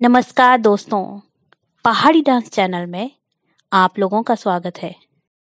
नमस्कार दोस्तों, पहाड़ी डांस चैनल में आप लोगों का स्वागत है।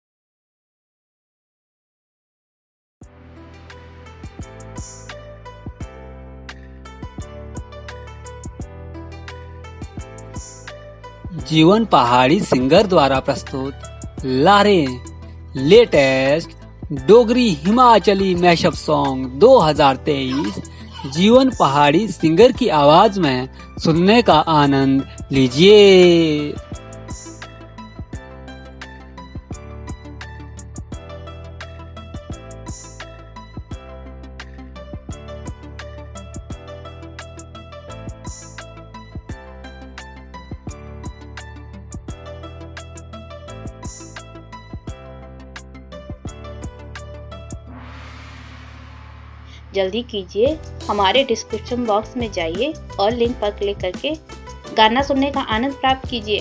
जीवन पहाड़ी सिंगर द्वारा प्रस्तुत लारे latest Dogri Himachali mashup song 2023 जीवन पहाड़ी सिंगर की आवाज में सुनने का आनंद लीजिए। जल्दी कीजिए, हमारे डिस्क्रिप्शन बॉक्स में जाइए और लिंक पर क्लिक करके गाना सुनने का आनंद प्राप्त कीजिए।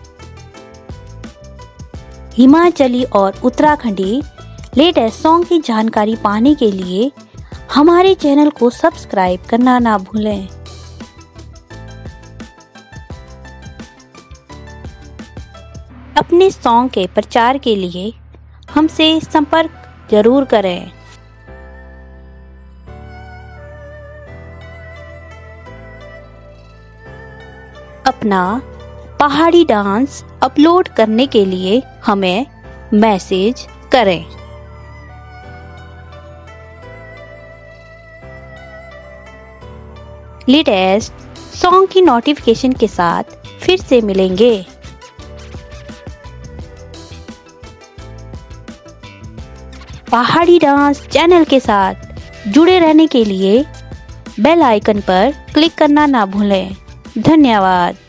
हिमाचली और उत्तराखंडी लेटेस्ट सॉन्ग की जानकारी पाने के लिए हमारे चैनल को सब्सक्राइब करना ना भूलें। अपने सॉन्ग के प्रचार के लिए हमसे संपर्क जरूर करें। अपना पहाड़ी डांस अपलोड करने के लिए हमें मैसेज करें। लेटेस्ट सॉन्ग की नोटिफिकेशन के साथ फिर से मिलेंगे। पहाड़ी डांस चैनल के साथ जुड़े रहने के लिए बेल आइकन पर क्लिक करना ना भूलें। धन्यवाद।